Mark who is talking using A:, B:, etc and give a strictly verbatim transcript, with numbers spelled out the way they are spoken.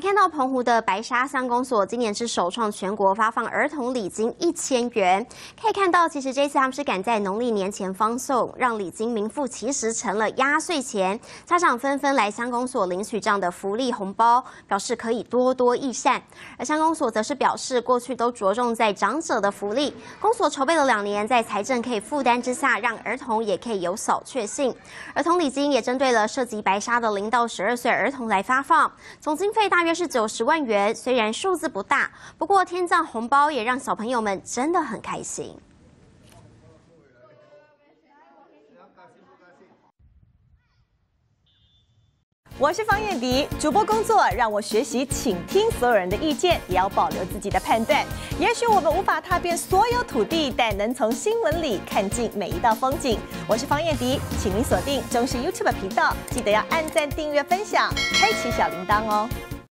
A: 看到澎湖的白沙乡公所今年是首创全国发放儿童礼金一千元，可以看到，其实这次他们是赶在农历年前发送，让礼金名副其实成了压岁钱。家长纷纷来乡公所领取这样的福利红包，表示可以多多益善。而乡公所则是表示，过去都着重在长者的福利，公所筹备了两年，在财政可以负担之下，让儿童也可以有小确幸。儿童礼金也针对了涉及白沙的零到十二岁儿童来发放，总经费大约是九十万元，虽然数字不大，不过天降红包也让小朋友们真的很开心。
B: 我是方燕迪，主播工作让我学习倾听所有人的意见，也要保留自己的判断。也许我们无法踏遍所有土地，但能从新闻里看尽每一道风景。我是方燕迪，请您锁定中视 YouTube 频道，记得要按赞、订阅、分享，开启小铃铛哦。